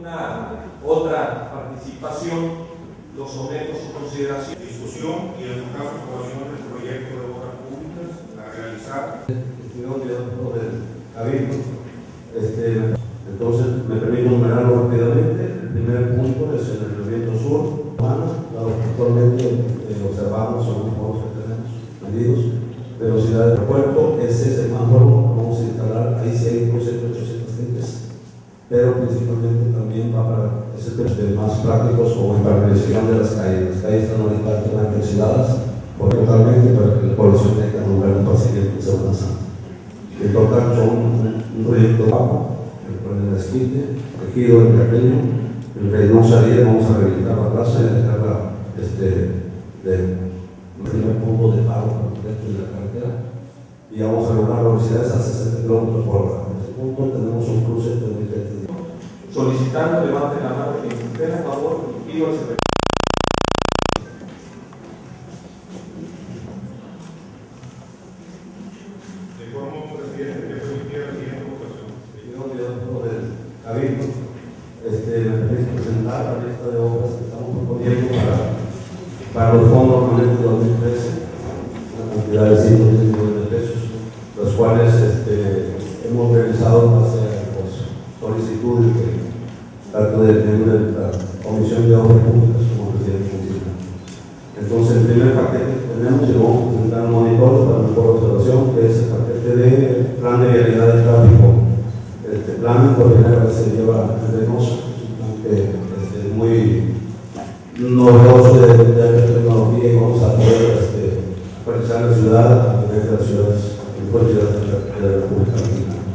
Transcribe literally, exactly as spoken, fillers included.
alguna otra participación, lo someto a su consideración. Discusión y en su caso aprobación del proyecto de obras públicas a realizar. Este, entonces, me permito enumerarlo rápidamente. El primer punto es en el Regimiento Sur, dado que actualmente eh, observamos a los modos que tenemos medidos, velocidad del aeropuerto, ese es el más nuevo, vamos a instalar, ahí sí hay un proyecto de ochocientas gentes, pero principalmente también va para ese tema de más prácticos o impermeabilización de las calles. Las calles están ahorita altamente oxidadas, por totalmente para que la población tenga un lugar para seguir en Semana Santa. En total son un, un proyecto de agua, el esquite, tejido en Carreño, en Reynosa Díaz vamos a rehabilitar la plaza y dejarla este, del primer punto de paro dentro de la carretera y vamos a lograr velocidades a sesenta kilómetros por hora. En este punto tenemos un cruce de mil veinte. Solicitando, levante la mano quien esté a favor y pido al secretario. De forma presidente que permitiera la siguiente votación. Cabildo, este, me permite presentar la lista de obras que estamos proponiendo para, para los fondos permanentes de dos mil trece, una cantidad de ciento diez millones de pesos, los cuales este, hemos realizado en base a las solicitudes que tanto del miembro de la Comisión de Obras Públicas como presidente municipal. Entonces, el primer paquete que tenemos y lo vamos a presentar un monitor para mejor observación, que es el paquete de plan de vialidad de tráfico. Este plan por primera vez se lleva en Reynosa, un plan que este, es muy novedoso de, de la tecnología y vamos a poder este, actualizar la ciudad a nivel de las ciudades, en cualquier ciudad de la República Dominicana.